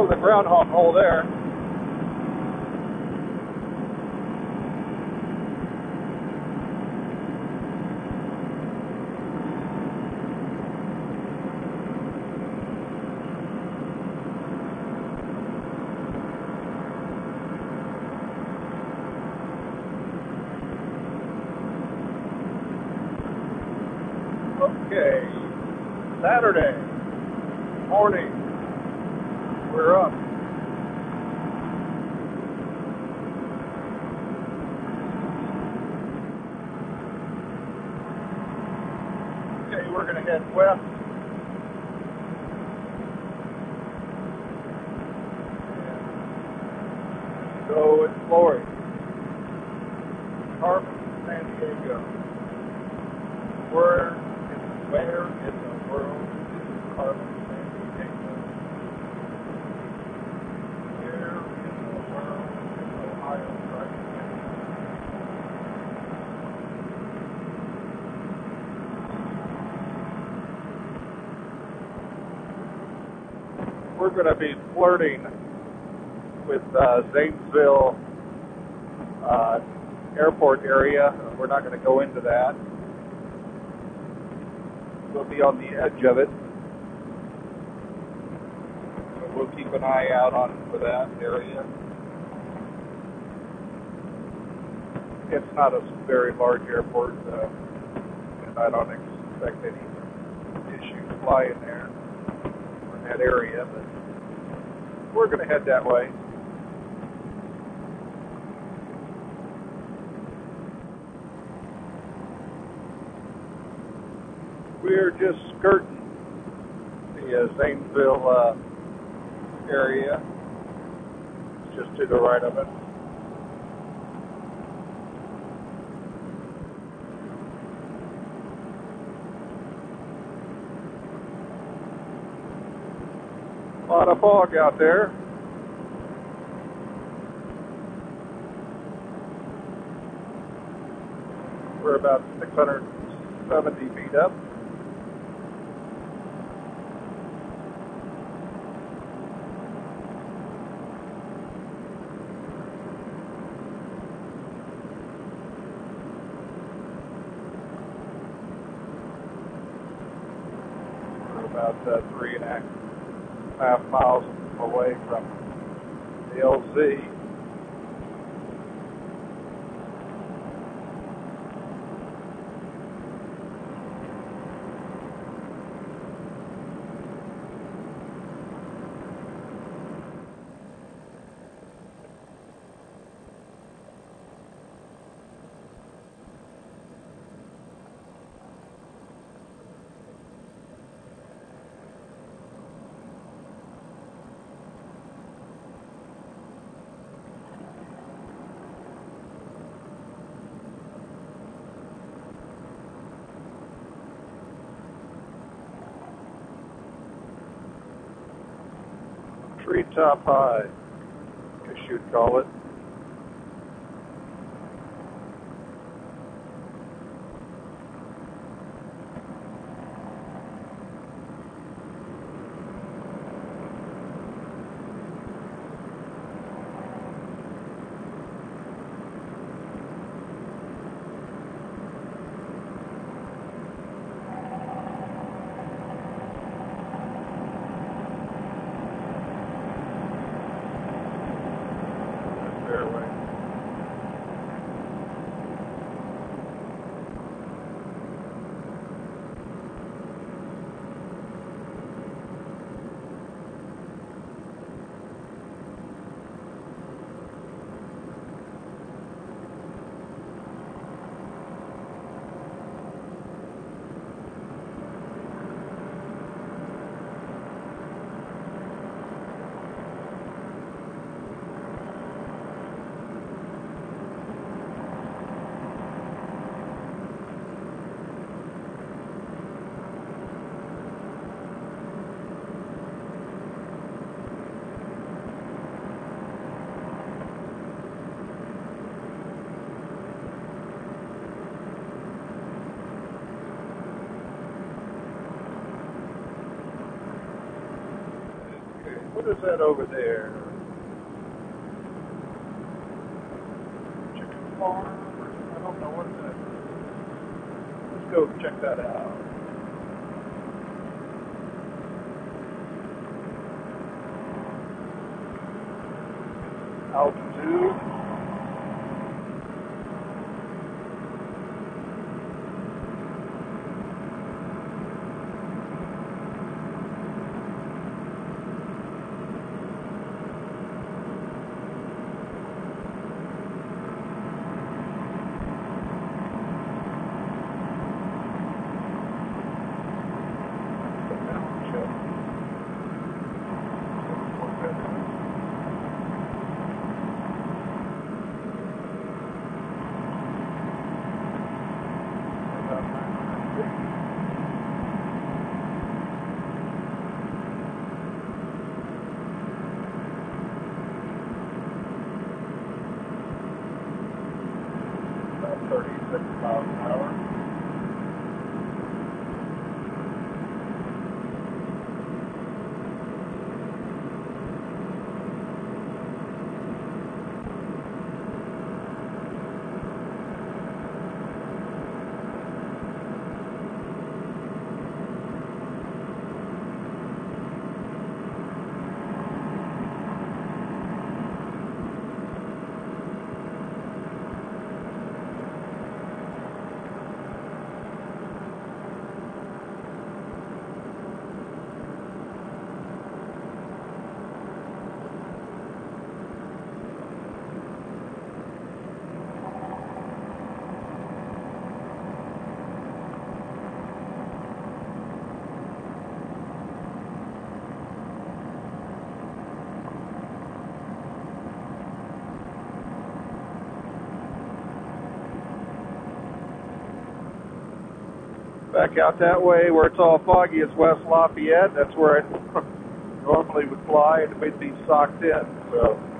was a groundhog hole there. Okay, Saturday morning, we're up. Okay, we're going to head west. And go exploring. San Diego. Where in the world is Carmen San Diego? Where in the world is Ohio Trike? We're going to be flirting with Zanesville airport area. We're not going to go into that. We'll be on the edge of it. So we'll keep an eye out for that area. It's not a very large airport, and I don't expect any issues flying there in that area, but we're going to head that way. We're just skirting the Zanesville area. It's just to the right of it. A lot of fog out there. We're about 670 feet up. About 3.5 miles away from the LZ. Treetop high, I guess you'd call it. What is that over there? Chicken farm? I don't know what that is. Let's go check that out. Altitude. About 36 miles an hour. Back out that way where it's all foggy is West Lafayette. That's where I normally would fly, and it would be socked in. So